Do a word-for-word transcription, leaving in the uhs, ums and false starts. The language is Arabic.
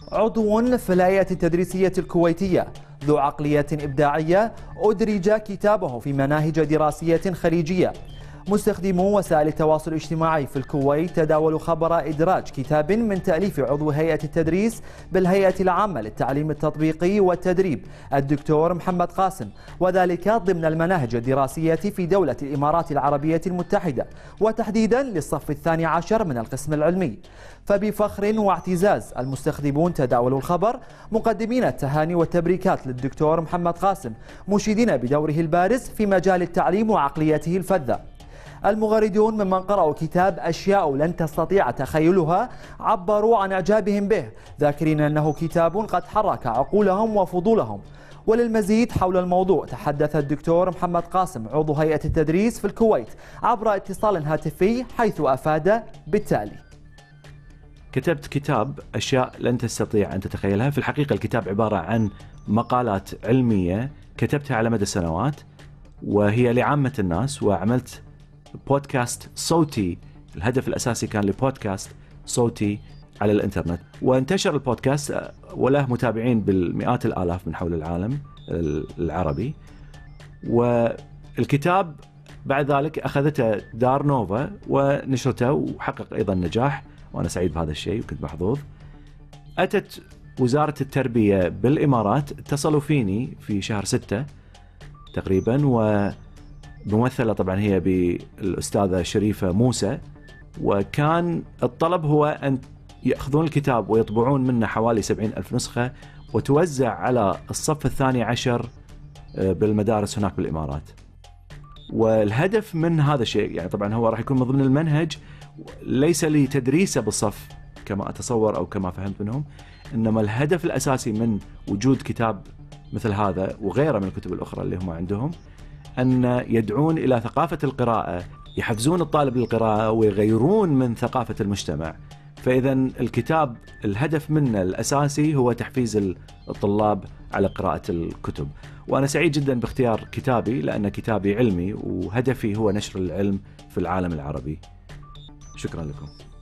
عضو في الهيئة التدريسية الكويتية ذو عقلية إبداعية أدرج كتابه في مناهج دراسية خليجية. مستخدمو وسائل التواصل الاجتماعي في الكويت تداولوا خبر إدراج كتاب من تأليف عضو هيئة التدريس بالهيئة العامة للتعليم التطبيقي والتدريب الدكتور محمد قاسم، وذلك ضمن المناهج الدراسية في دولة الإمارات العربية المتحدة، وتحديدا للصف الثاني عشر من القسم العلمي. فبفخر واعتزاز المستخدمون تداولوا الخبر مقدمين التهاني والتبريكات للدكتور محمد قاسم، مشيدين بدوره البارز في مجال التعليم وعقليته الفذة. المغردون ممن قرأوا كتاب أشياء لن تستطيع تخيلها عبروا عن إعجابهم به، ذاكرين أنه كتاب قد حرك عقولهم وفضولهم. وللمزيد حول الموضوع تحدث الدكتور محمد قاسم عضو هيئة التدريس في الكويت عبر اتصال هاتفي، حيث أفاد بالتالي: كتبت كتاب أشياء لن تستطيع أن تتخيلها. في الحقيقة الكتاب عبارة عن مقالات علمية كتبتها على مدى سنوات، وهي لعامة الناس، وعملت بودكاست صوتي. الهدف الأساسي كان لبودكاست صوتي على الإنترنت، وانتشر البودكاست وله متابعين بالمئات الآلاف من حول العالم العربي. والكتاب بعد ذلك أخذته دار نوفا ونشرته وحقق أيضا نجاح، وأنا سعيد بهذا الشيء وكنت محظوظ. أتت وزارة التربية بالإمارات، اتصلوا فيني في شهر ستة تقريبا، وممثلة طبعا هي بالأستاذة شريفة موسى، وكان الطلب هو أن يأخذون الكتاب ويطبعون منه حوالي سبعين ألف نسخة وتوزع على الصف الثاني عشر بالمدارس هناك بالإمارات. والهدف من هذا الشيء يعني طبعا هو راح يكون من ضمن المنهج، ليس لتدريسه بالصف كما أتصور أو كما فهمت منهم، إنما الهدف الأساسي من وجود كتاب مثل هذا وغيره من الكتب الأخرى اللي هم عندهم أن يدعون إلى ثقافة القراءة، يحفزون الطالب للقراءة ويغيرون من ثقافة المجتمع. فإذا الكتاب الهدف منه الأساسي هو تحفيز الطلاب على قراءة الكتب. وأنا سعيد جدا باختيار كتابي، لأن كتابي علمي وهدفي هو نشر العلم في العالم العربي. شكرا لكم.